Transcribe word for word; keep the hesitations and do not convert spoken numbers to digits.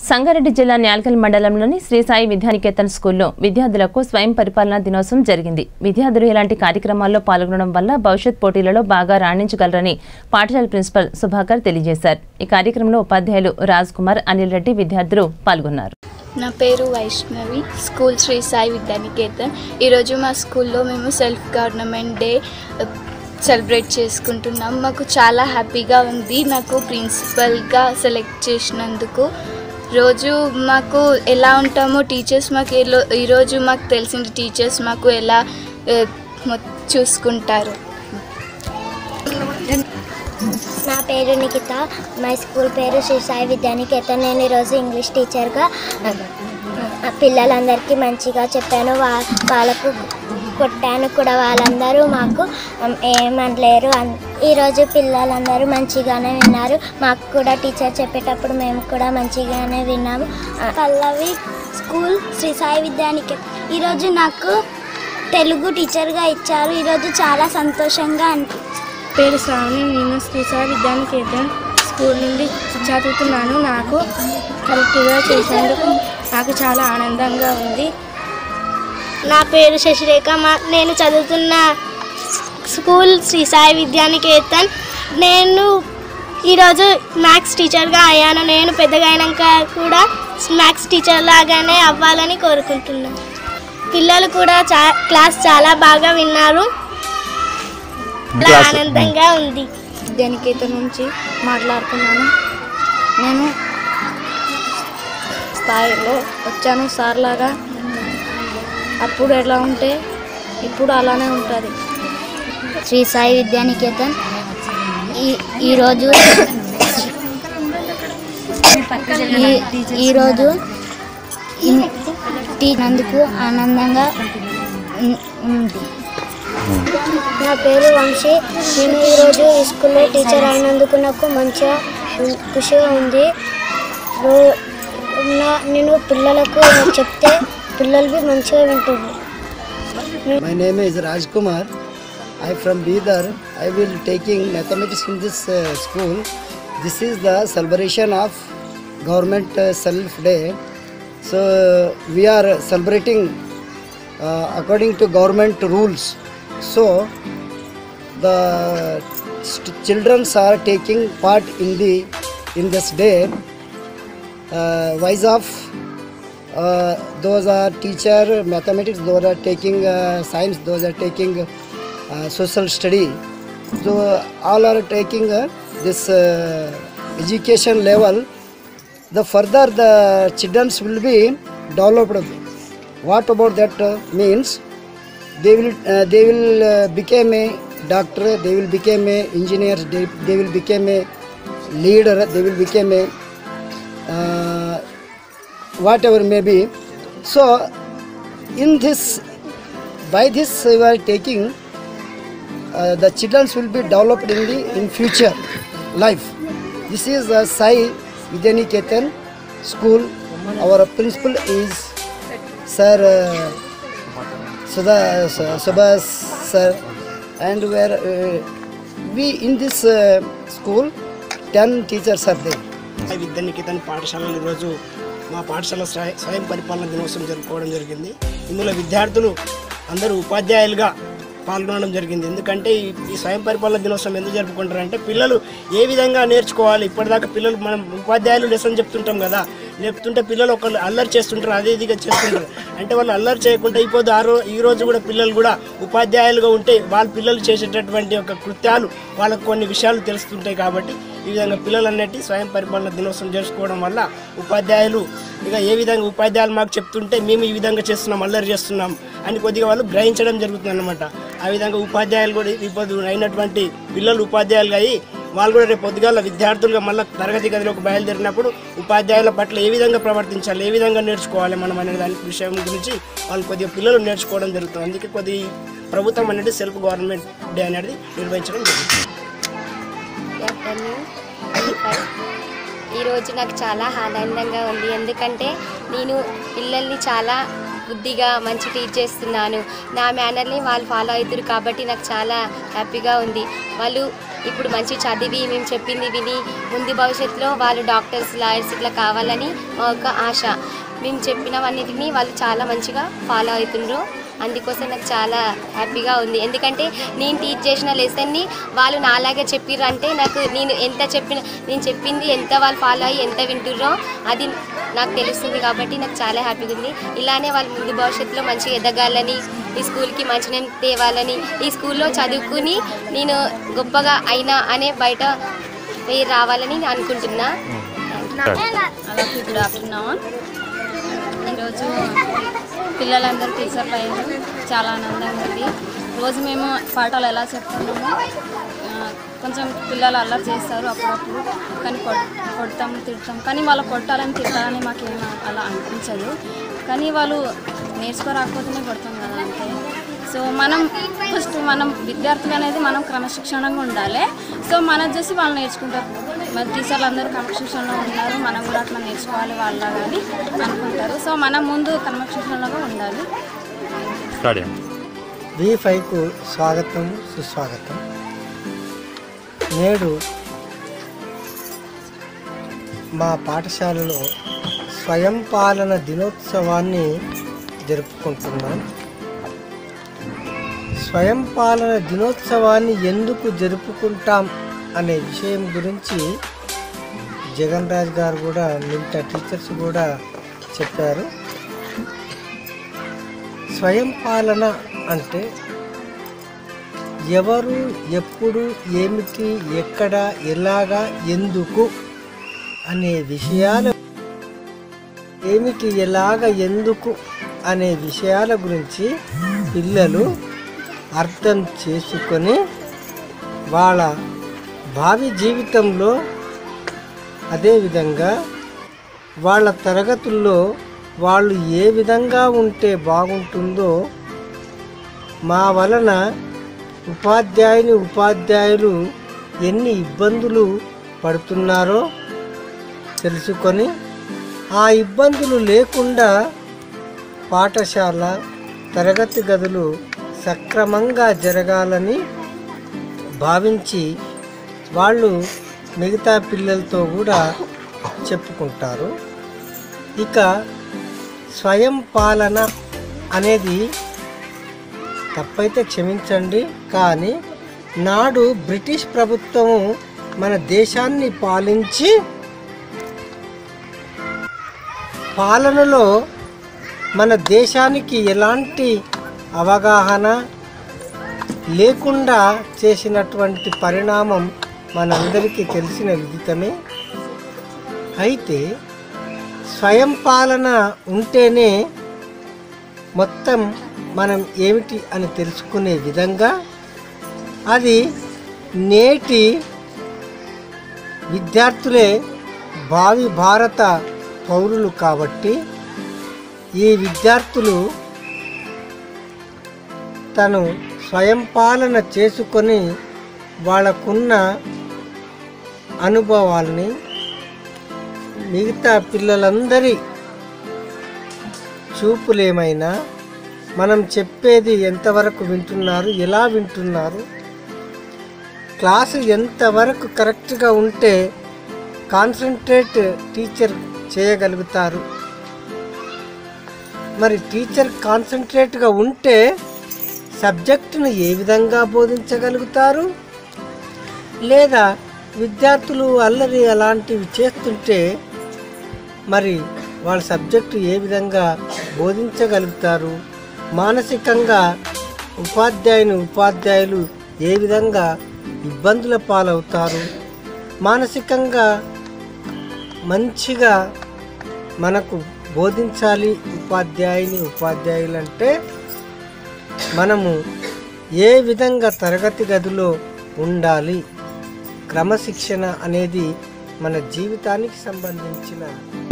సంగారెడ్డి జిల్లా న్యాల్కల్ మండలంలోని శ్రీ సాయి విద్యానికేతన్ స్కూల్లో విద్యార్థులకు స్వయం పరిపాలనా దినోత్సవం జరిగింది. విద్యార్థులు ఇలాంటి కార్యక్రమాల్లో పాల్గొనడం వల్ల భవిష్యత్ పోటీలలో బాగా రాణించగలరని పాఠశాల ప్రిన్సిపల్ సుభాకర్ తెలియజేశారు. ఈ కార్యక్రమంలో ఉపాధ్యాయులు రాజ్ కుమార్, అనిల్ రెడ్డి విద్యార్థులు పాల్గొన్నారు. నా పేరు వైష్ణవి, స్కూల్ శ్రీ సాయి విద్యానికేతన్. ఈరోజు మా స్కూల్లో మేము సెల్ఫ్ గవర్నమెంట్ డే సెలబ్రేట్ చేసుకుంటున్నాం. మాకు చాలా హ్యాపీగా ఉంది. నాకు ప్రిన్సిపల్గా సెలెక్ట్ చేసినందుకు. రోజు మాకు ఎలా ఉంటామో టీచర్స్ మాకు ఈరోజు మాకు తెలిసిన టీచర్స్ మాకు ఎలా చూసుకుంటారు. నా పేరు నిఖిత, మా స్కూల్ పేరు శ్రీ సాయి విద్యానికేతన్. నేను ఈరోజు ఇంగ్లీష్ టీచర్గా పిల్లలందరికీ మంచిగా చెప్పాను. వా వాళ్ళకు కొట్టాను కూడా. వాళ్ళందరూ మాకు ఏమనలేరు. ఈరోజు పిల్లలందరూ మంచిగానే విన్నారు. మాకు కూడా టీచర్ చెప్పేటప్పుడు మేము కూడా మంచిగానే విన్నాము. పల్లవి, స్కూల్ శ్రీ సాయి విద్యానికేతన్. ఈరోజు నాకు తెలుగు టీచర్గా ఇచ్చారు. ఈరోజు చాలా సంతోషంగా అనిపించింది. పేరు శ్రావణి, నేను శ్రీ సాయి విద్యానికేతన్ స్కూల్ నుండి చదువుతున్నాను. నాకు కరెక్ట్గా చేసేందుకు నాకు చాలా ఆనందంగా ఉంది. నా పేరు శశిరేఖ, మా నేను చదువుతున్న స్కూల్ శ్రీ సాయి విద్యానికేతన్. నేను ఈరోజు మ్యాథ్స్ టీచర్గా అయ్యాను. నేను పెద్దగా అయినాక కూడా మ్యాథ్స్ టీచర్ లాగానే అవ్వాలని కోరుకుంటున్నాను. పిల్లలు కూడా చా క్లాస్ చాలా బాగా విన్నారు. ఆనందంగా ఉంది. విద్యానికేతన్ నుంచి మాట్లాడుతున్నాను. నేను స్థాయిలో వచ్చాను సార్ లాగా. అప్పుడు ఎలా ఉంటే ఇప్పుడు అలానే ఉంటుంది. శ్రీ సాయి విద్యానికేతన్ ఈ ఈరోజు ఈరోజు నందుకు ఆనందంగా ఉంది. నా పేరు వంశీ. నేను ఈరోజు ఈ స్కూల్లో టీచర్ అయినందుకు నాకు మంచిగా ఖుషిగా ఉంది. నేను పిల్లలకు చెప్తే పిల్లలు మంచిగా వింటారు. My name is Raj Kumar. I am from Bidar. I will taking mathematics in this uh, school. This is the celebration of government uh, self day. So we are celebrating uh, according to government rules. So the children are taking part in the in this day. Uh, wise of uh, those are teacher mathematics, those are taking uh, science, those are taking uh, social study. So all are taking uh, this uh, education level. The further the children will be developed. What about that uh, means? They will uh, they will uh, become a doctor, they will become a engineer, they, they will become a leader, they will become a uh, whatever may be. So in this, by this we are taking uh, the children will be developed in the in future life. This is the Sai Vidyaniketan school. Our principal is Sir uh, Sudha Subhas sir, and where uh, we in this uh, school ten teachers are there. Vidyanikethan పాఠశాలలో ఈరోజు మా పాఠశాల స్వయం పరిపాలన దినోత్సవం జరుపుకోవడం జరిగింది. ఇందులో విద్యార్థులు అందరూ ఉపాధ్యాయులుగా పాల్గొనడం జరిగింది. ఎందుకంటే ఈ స్వయం పరిపాలన దినోత్సవం ఎందుకు జరుపుకుంటారంటే పిల్లలు ఏ విధంగా నేర్చుకోవాలి. ఇప్పటిదాకా పిల్లలు మనం ఉపాధ్యాయులు లెసన్ చెప్తుంటాం కదా, చెప్తుంటే పిల్లలు ఒకళ్ళు అల్లరి చేస్తుంటారు, అదే ఇదిగా చేస్తుంటారు. అంటే వాళ్ళు అల్లరి చేయకుండా ఇప్పుడు ఆ రోజు ఈ రోజు కూడా పిల్లలు కూడా ఉపాధ్యాయులుగా ఉంటే వాళ్ళ పిల్లలు చేసేటటువంటి ఒక కృత్యాలు వాళ్ళకు కొన్ని విషయాలు తెలుస్తుంటాయి. కాబట్టి ఈ విధంగా పిల్లలు అన్నట్టు స్వయం పరిపాలన దినోత్సవం చేసుకోవడం వల్ల ఉపాధ్యాయులు ఇక ఏ విధంగా ఉపాధ్యాయులు మాకు చెప్తుంటే మేము ఈ విధంగా చేస్తున్నాం, అల్లరి చేస్తున్నాం అని కొద్దిగా వాళ్ళు గ్రహించడం జరుగుతుంది అన్నమాట. ఆ విధంగా ఉపాధ్యాయులు కూడా ఇప్పుడు అయినటువంటి పిల్లలు ఉపాధ్యాయులుగా అయ్యి వాళ్ళు కూడా రేపు పొద్దుగాల విద్యార్థులుగా మళ్ళీ తరగతి గదిలోకి బయలుదేరినప్పుడు ఉపాధ్యాయుల పట్ల ఏ విధంగా ప్రవర్తించాలి, ఏ విధంగా నేర్చుకోవాలి మనం అనే దాని విషయం గురించి వాళ్ళు కొద్దిగా పిల్లలు నేర్చుకోవడం జరుగుతుంది. అందుకే కొద్ది ప్రభుత్వం అనేది సెల్ఫ్ గవర్నమెంట్ డే అనేది నిర్వహించడం జరుగుతుంది. ఈరోజు నాకు చాలా ఆనందంగా ఉంది. ఎందుకంటే నేను పిల్లల్ని చాలా బుద్ధిగా మంచి టీచ్ చేస్తున్నాను. నా మేనర్ని వాళ్ళు ఫాలో అవుతారు కాబట్టి నాకు చాలా హ్యాపీగా ఉంది. వాళ్ళు ఇప్పుడు మంచి చదివి మేము చెప్పింది విని ముందు భవిష్యత్తులో వాళ్ళు డాక్టర్స్ లాయర్స్ ఇట్లా కావాలని మా యొక్క ఆశ. మేము చెప్పినవన్నిటిని వాళ్ళు చాలా మంచిగా ఫాలో అవుతుండ్రు. అందుకోసం నాకు చాలా హ్యాపీగా ఉంది. ఎందుకంటే నేను టీచ్ చేసిన లెసన్ని వాళ్ళు నాలాగే చెప్పిర్రంటే నాకు నేను ఎంత చెప్పిన నేను చెప్పింది ఎంత వాళ్ళు ఫాలో అయ్యి ఎంత వింటుర్రో అది నాకు తెలుస్తుంది. కాబట్టి నాకు చాలా హ్యాపీగా ఉంది. ఇలానే వాళ్ళు ముందు భవిష్యత్తులో మంచిగా ఎదగాలని, ఈ స్కూల్కి మంచి నేను తేవాలని, ఈ స్కూల్లో చదువుకుని నేను గొప్పగా అయినా అనే బయట పేరు రావాలని అనుకుంటున్నా. అలాగే గుడ్ ఆఫ్టర్నూన్. ఈరోజు పిల్లలందరూ టీచర్లు అయ్యారు, చాలా ఆనందంగా ఉంది. రోజు మేము పాఠాలు ఎలా చెప్తున్నామో కొంచెం పిల్లలు అల్లరి చేస్తారు అప్పుడప్పుడు, కానీ కొడతాం తిడతాం, కానీ వాళ్ళు కొట్టాలని తిట్టాలని మాకేం అలా అనిపించదు. కానీ వాళ్ళు నేర్చుకోరాకపోతేనే కొడతాం కదా అంతే. సో మనం ఫస్ట్ మనం విద్యార్థులు అనేది మనం క్రమశిక్షణగా ఉండాలి. సో మనం చూసి వాళ్ళు నేర్చుకుంటారు. మరి టీచర్లు అందరూ క్రమశిక్షణలో ఉన్నారు, మనం కూడా అట్లా నేర్చుకోవాలి వాళ్ళ కానీ అనుకుంటారు. సో మనం ముందు క్రమశిక్షణగా ఉండాలి. వి ఫైవ్కు స్వాగతం సుస్వాగతం. నేడు మా పాఠశాలలో స్వయం పాలన దినోత్సవాన్ని జరుపుకుంటున్నాం. స్వయం పాలన దినోత్సవాన్ని ఎందుకు జరుపుకుంటాం అనే విషయం గురించి జగన్ రాజ్ గారు కూడా మిగతా టీచర్స్ కూడా చెప్పారు. స్వయం పాలన అంటే ఎవరు ఎప్పుడు ఏమిటి ఎక్కడ ఎలాగా ఎందుకు అనే విషయాల ఏమిటి ఎలాగ ఎందుకు అనే విషయాల గురించి పిల్లలు అర్థం చేసుకొని వాళ్ళ భావి జీవితంలో అదేవిధంగా వాళ్ళ తరగతుల్లో వాళ్ళు ఏ విధంగా ఉంటే బాగుంటుందో, మా వలన ఉపాధ్యాయుని ఉపాధ్యాయులు ఎన్ని ఇబ్బందులు పడుతున్నారో తెలుసుకొని ఆ ఇబ్బందులు లేకుండా పాఠశాల తరగతి గదులు సక్రమంగా జరగాలని భావించి వాళ్ళు మిగతా పిల్లలతో కూడా చెప్పుకుంటారు. ఇక స్వయం పాలన అనేది తప్పైతే క్షమించండి, కానీ నాడు బ్రిటిష్ ప్రభుత్వం మన దేశాన్ని పాలించి పాలనలో మన దేశానికి ఎలాంటి అవగాహన లేకుండా చేసినటువంటి పరిణామం మనందరికీ తెలిసిన విదితమే. అయితే స్వయం పాలన ఉంటేనే మొత్తం మనం ఏమిటి అని తెలుసుకునే విధంగా అది నేటి విద్యార్థులే భావి భారత పౌరులు కాబట్టి ఈ విద్యార్థులు తను స్వయం పాలన చేసుకొని వాళ్ళకున్న అనుభవాల్ని మిగతా పిల్లలందరి చూపులేమైనా మనం చెప్పేది ఎంతవరకు వింటున్నారు, ఎలా వింటున్నారు, క్లాసు ఎంతవరకు కరెక్ట్గా ఉంటే కాన్సన్ట్రేట్ టీచర్ చేయగలుగుతారు, మరి టీచర్ కాన్సన్ట్రేట్గా ఉంటే సబ్జెక్టును ఏ విధంగా బోధించగలుగుతారు, లేదా విద్యార్థులు అల్లరి అలాంటివి చేస్తుంటే మరి వాళ్ళ సబ్జెక్టు ఏ విధంగా బోధించగలుగుతారు, మానసికంగా ఉపాధ్యాయుని ఉపాధ్యాయులు ఏ విధంగా ఇబ్బందుల పాలవుతారు, మానసికంగా మంచిగా మనకు బోధించాలి ఉపాధ్యాయుని ఉపాధ్యాయులంటే మనము ఏ విధంగా తరగతి గదిలో ఉండాలి, క్రమశిక్షణ అనేది మన జీవితానికి సంబంధించిన